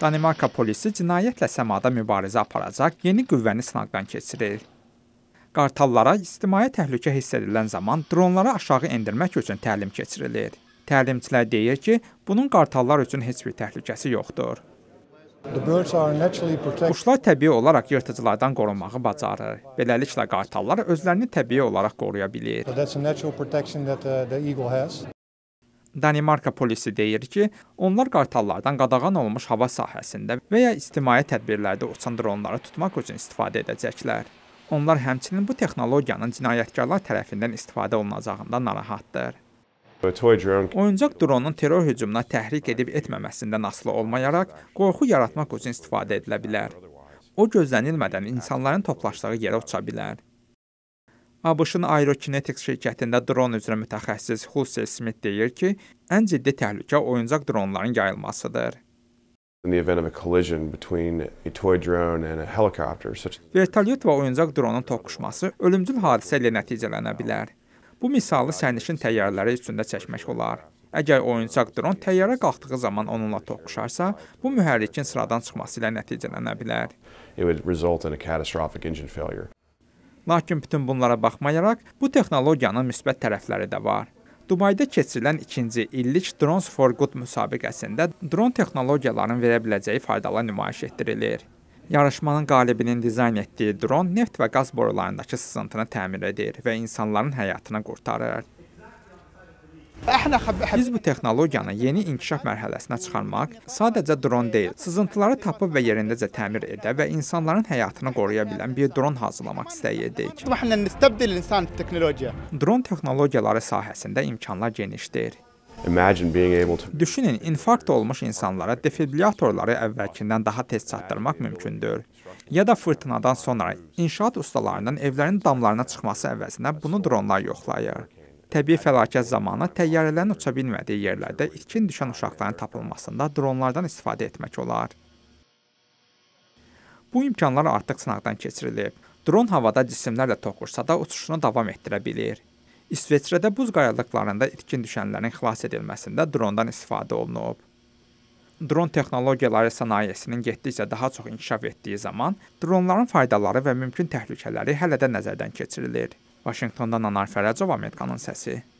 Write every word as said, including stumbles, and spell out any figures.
Danimarka polisi cinayətlə səmada mübarizə aparacaq yeni qüvvəni sınaqdan keçirir. Qartallara ictimai təhlükə hiss edilən zaman dronları aşağı endirmək üçün təlim keçirilir. Təlimçilər deyir ki, bunun qartallar üçün heç bir təhlükəsi yoxdur. Quşlar təbii olaraq yırtıcılardan qorunmağı bacarır. Beləliklə qartallar özlərini təbii olaraq qoruya bilir. Danimarka polisi deyir ki, onlar qartallardan qadağan olunmuş hava sahəsində və ya ictimai tədbirlərdə uçan dronları tutmaq üçün istifadə edəcəklər. Onlar həmçinin bu texnologiyanın cinayətkarlar tərəfindən istifadə olunacağından narahatdır. Oyuncaq dronun terror hücumuna təhrik edib etməməsindən asılı olmayaraq, qorxu yaratmaq üçün istifadə edilə bilər. O, gözlənilmədən insanların toplaşdığı yerə uça bilər. ABŞ-ın Aerokinetics şirkətində dron üzrə mütəxəssis Hulse Smith deyir ki, ən ciddi təhlükə oyuncaq dronların yayılmasıdır. Vertolyot və oyuncaq dronun toqquşması ölümcül hadisə ilə nəticələnə bilər. Bu misalı sərnişin təyyarələri üstündə çəkmək olar. Əgər oyuncaq dron təyyarə qalxdığı zaman onunla toqquşarsa, bu mühərrikin sıradan çıxması ilə nəticələnə bilər. Lakin bütün bunlara baxmayaraq, bu texnologiyanın müsbət tərəfləri də var. Dubayda keçirilən ikinci illik Drones for Good müsabiqəsində dron texnologiyaların verə biləcəyi faydalar nümayiş etdirilir. Yarışmanın qalibinin dizayn etdiyi dron neft və qaz borularındakı sızıntını təmir edir və insanların həyatını qurtarır. Biz bu texnologiyanı yeni inkişaf mərhələsinə çıxarmaq, sadəcə dron deyil, sızıntıları tapıb və yerindəcə təmir edə və insanların həyatını qoruya bilən bir dron hazırlamaq istəyirdik. Dron texnologiyaları sahəsində imkanlar genişdir. Düşünün, infarkt olmuş insanlara defibrillatorları əvvəlkindən daha tez çatdırmaq mümkündür. Ya da fırtınadan sonra inşaat ustalarının evlərin damlarına çıxması əvəzinə bunu dronlar yoxlayır. Təbii fəlakət zamanı təyyarələrin uça bilmədiyi yerlərdə itkin düşən uşaqların tapılmasında dronlardan istifadə etmək olar. Bu imkanlar artıq sınaqdan keçirilib. Dron havada cisimlərlə toqquşsa da uçuşunu davam etdirə bilir. İsveçrədə buz qayalıqlarında itkin düşənlərin xilas edilməsində drondan istifadə olunub. Dron texnologiyaları sənayesinin getdikcə daha çox inkişaf etdiyi zaman, dronların faydaları və mümkün təhlükələri hələ də nəzərdən keçirilir. Vaşinqtondan Anar Fərəcov, Amerikanın səsi.